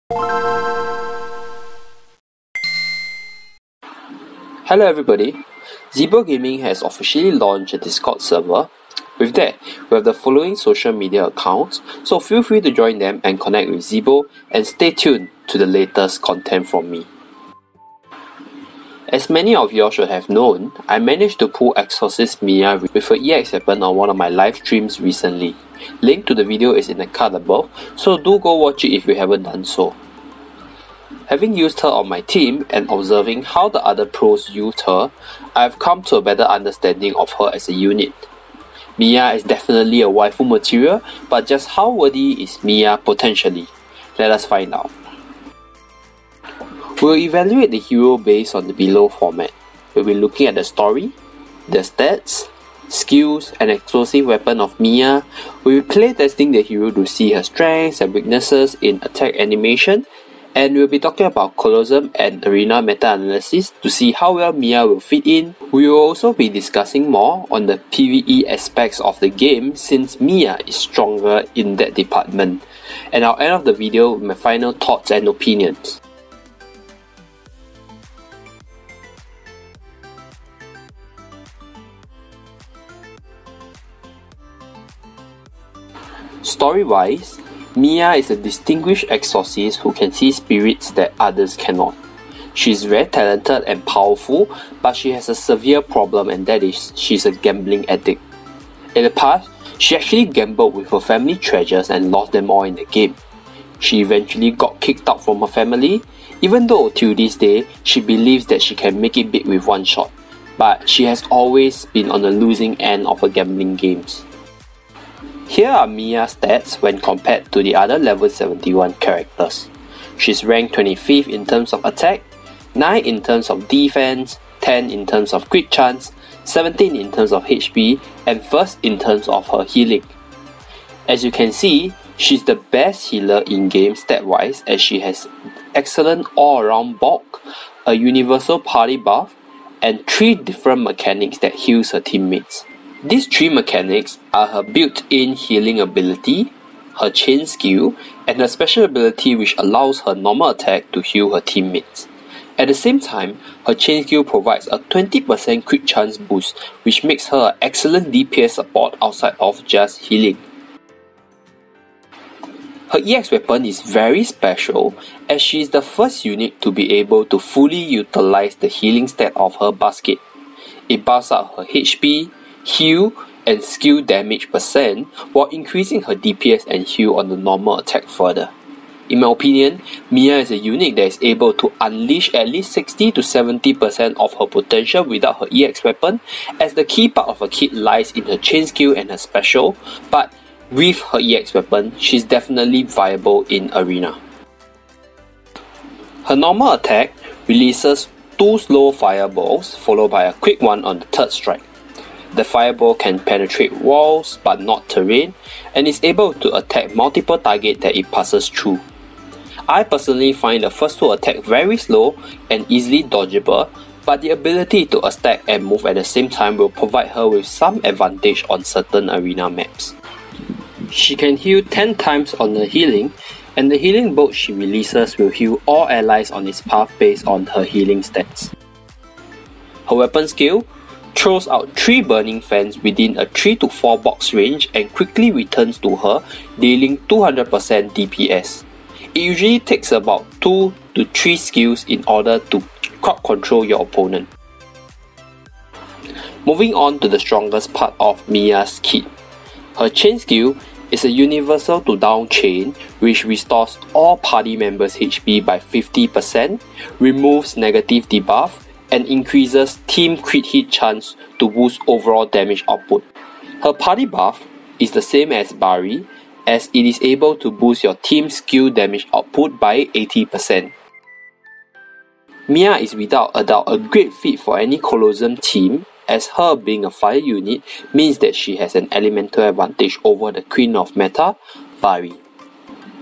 Hello everybody, Zeebo Gaming has officially launched a Discord server. With that, we have the following social media accounts, so feel free to join them and connect with Zeebo and stay tuned to the latest content from me. As many of you all should have known, I managed to pull Exorcist Mia with her EX weapon on one of my live streams recently. Link to the video is in the card above, so do go watch it if you haven't done so. Having used her on my team and observing how the other pros used her, I have come to a better understanding of her as a unit. Mia is definitely a waifu material, but just how worthy is Mia potentially? Let us find out. We'll evaluate the hero based on the below format. We'll be looking at the story, the stats, skills, and explosive weapon of Mia. We'll be playtesting the hero to see her strengths and weaknesses in attack animation, and we'll be talking about Colosseum and Arena meta-analysis to see how well Mia will fit in. We will also be discussing more on the PvE aspects of the game since Mia is stronger in that department. And I'll end off the video with my final thoughts and opinions. Story-wise, Mia is a distinguished exorcist who can see spirits that others cannot. She is very talented and powerful, but she has a severe problem, and that is she's a gambling addict. In the past, she actually gambled with her family treasures and lost them all in the game. She eventually got kicked out from her family, even though till this day she believes that she can make it big with one shot, but she has always been on the losing end of her gambling games. Here are Mia's stats when compared to the other level 71 characters. She's ranked 25th in terms of attack, 9 in terms of defense, 10 in terms of crit chance, 17 in terms of HP, and 1st in terms of her healing. As you can see, she's the best healer in game stat-wise as she has excellent all-around bulk, a universal party buff, and 3 different mechanics that heals her teammates. These 3 mechanics are her built-in healing ability, her chain skill, and her special ability which allows her normal attack to heal her teammates. At the same time, her chain skill provides a 20% crit chance boost which makes her an excellent DPS support outside of just healing. Her EX weapon is very special as she is the first unit to be able to fully utilize the healing stat of her basket. It buffs up her HP, heal, and skill damage percent while increasing her DPS and heal on the normal attack further. In my opinion, Mia is a unit that is able to unleash at least 60 to 70% of her potential without her EX weapon, as the key part of her kit lies in her chain skill and her special, but with her EX weapon, she's definitely viable in Arena. Her normal attack releases 2 slow fireballs followed by a quick one on the 3rd strike. The fireball can penetrate walls but not terrain, and is able to attack multiple targets that it passes through. I personally find the first 2 attacks very slow and easily dodgeable, but the ability to attack and move at the same time will provide her with some advantage on certain arena maps. She can heal 10 times on her healing, and the healing bolt she releases will heal all allies on its path based on her healing stats. Her weapon skill throws out 3 burning fans within a 3 to 4 box range and quickly returns to her, dealing 200% DPS. It usually takes about 2 to 3 skills in order to crowd control your opponent. Moving on to the strongest part of Mia's kit. Her chain skill is a universal to down chain which restores all party members' HP by 50%, removes negative debuff, and increases team crit hit chance to boost overall damage output. Her party buff is the same as Bari, as it is able to boost your team's skill damage output by 80%. Mia is without a doubt a great fit for any Colosseum team, as her being a fire unit means that she has an elemental advantage over the queen of meta, Bari.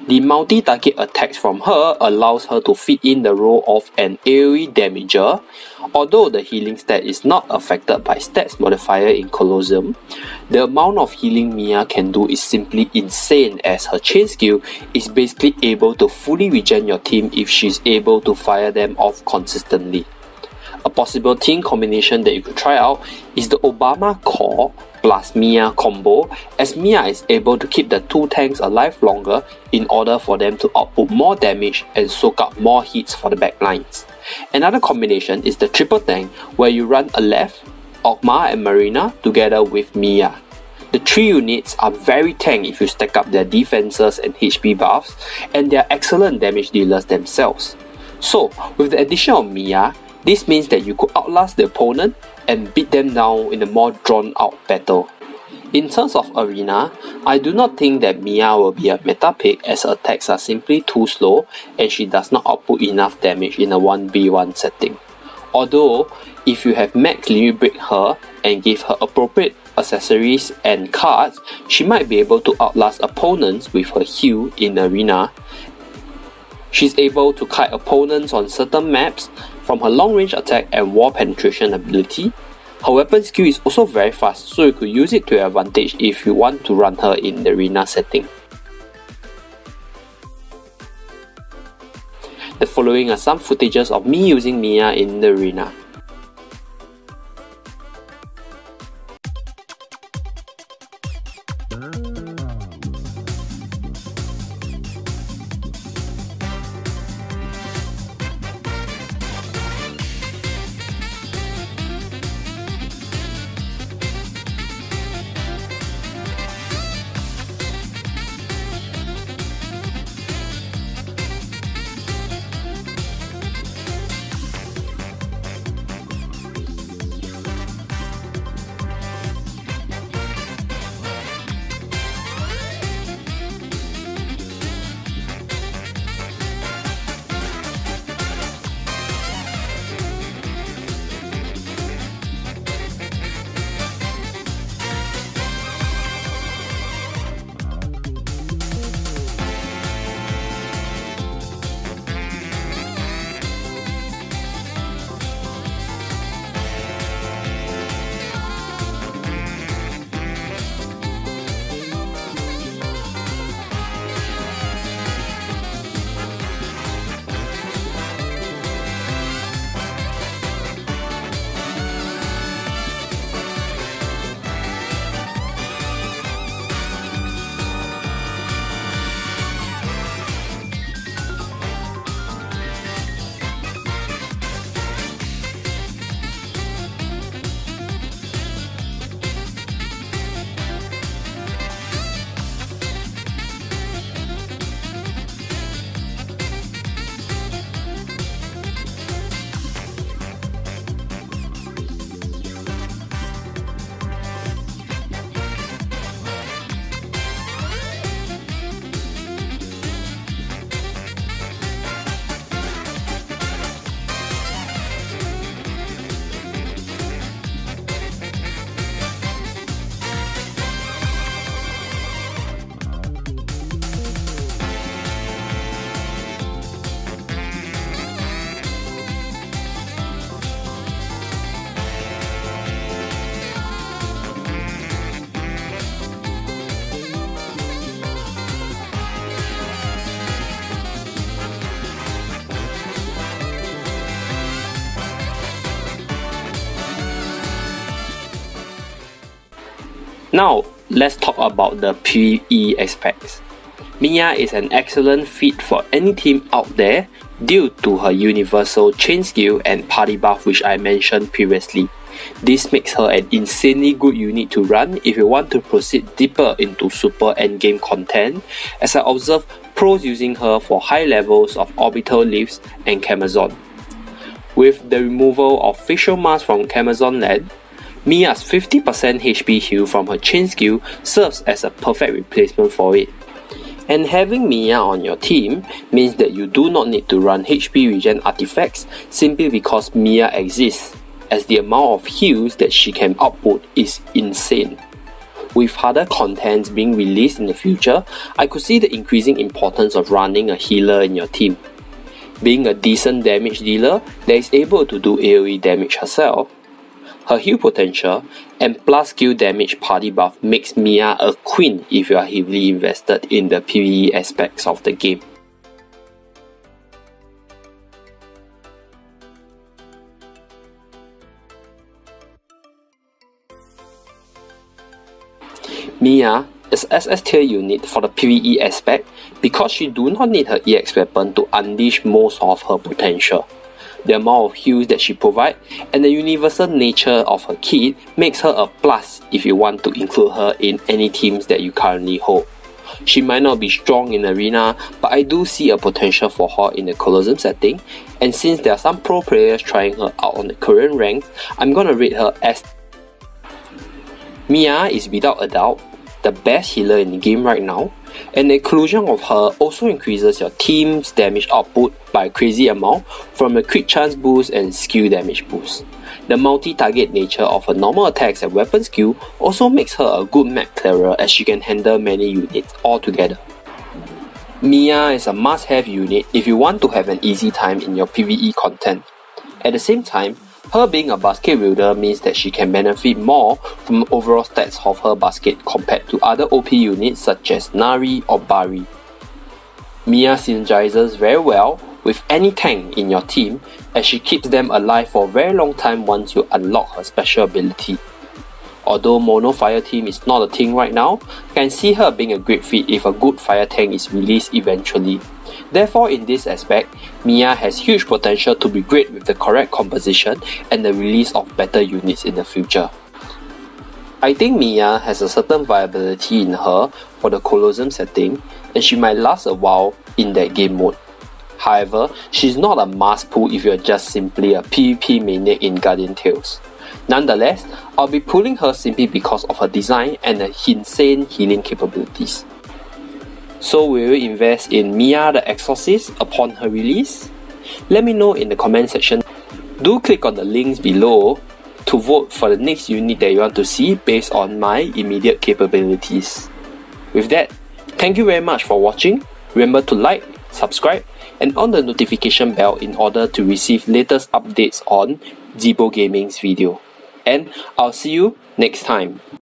The multi-target attacks from her allows her to fit in the role of an AoE damager. Although the healing stat is not affected by stats modifier in Colosseum, the amount of healing Mia can do is simply insane, as her chain skill is basically able to fully regen your team if she's able to fire them off consistently. A possible team combination that you could try out is the Obama Core plus Mia combo, as Mia is able to keep the two tanks alive longer in order for them to output more damage and soak up more hits for the backlines. Another combination is the triple tank, where you run Aleph, Ogma and Marina together with Mia. The three units are very tank if you stack up their defenses and HP buffs, and they are excellent damage dealers themselves. So, with the addition of Mia, this means that you could outlast the opponent and beat them down in a more drawn out battle. In terms of arena, I do not think that Mia will be a meta pick, as her attacks are simply too slow and she does not output enough damage in a 1v1 setting. Although, if you have max limit break her and give her appropriate accessories and cards, she might be able to outlast opponents with her heal in arena. She's able to kite opponents on certain maps from her long range attack and wall penetration ability. Her weapon skill is also very fast, so you could use it to your advantage if you want to run her in the arena setting. The following are some footages of me using Mia in the arena. Now, let's talk about the PvE aspects. Mia is an excellent fit for any team out there due to her universal chain skill and party buff, which I mentioned previously. This makes her an insanely good unit to run if you want to proceed deeper into super endgame content, as I observe pros using her for high levels of orbital lifts and Camazon. With the removal of facial mask from Camazon Land, Mia's 50% HP heal from her chain skill serves as a perfect replacement for it. And having Mia on your team means that you do not need to run HP regen artifacts simply because Mia exists, as the amount of heals that she can output is insane. with harder contents being released in the future, I could see the increasing importance of running a healer in your team. Being a decent damage dealer that is able to do AoE damage herself, her heal potential, and plus skill damage party buff makes Mia a queen if you are heavily invested in the PvE aspects of the game. Mia is SS tier unit for the PvE aspect because she do not need her EX weapon to unleash most of her potential. The amount of heals that she provides and the universal nature of her kit makes her a plus if you want to include her in any teams that you currently hold. She might not be strong in arena, but I do see a potential for her in the Colosseum setting, and since there are some pro players trying her out on the current rank, I'm gonna rate her as Mia is without a doubt the best healer in the game right now, and the inclusion of her also increases your team's damage output by a crazy amount from a crit chance boost and skill damage boost. The multi-target nature of her normal attacks and weapon skill also makes her a good map clearer as she can handle many units altogether. Mia is a must-have unit if you want to have an easy time in your PvE content. At the same time, her being a basket wielder means that she can benefit more from the overall stats of her basket compared to other OP units such as Nari or Bari. Mia synergizes very well with any tank in your team as she keeps them alive for a very long time once you unlock her special ability. Although mono fire team is not a thing right now, I can see her being a great fit if a good fire tank is released eventually. Therefore, in this aspect, Mia has huge potential to be great with the correct composition and the release of better units in the future. I think Mia has a certain viability in her for the Colosseum setting, and she might last a while in that game mode. However, she's not a must pull if you're just simply a PvP maniac in Guardian Tales. Nonetheless, I'll be pulling her simply because of her design and her insane healing capabilities. So will you invest in Mia the Exorcist upon her release? Let me know in the comment section. Do click on the links below to vote for the next unit that you want to see based on my immediate capabilities. With that, thank you very much for watching. Remember to like, subscribe, and on the notification bell in order to receive latest updates on Zibo Gaming's video. And I'll see you next time.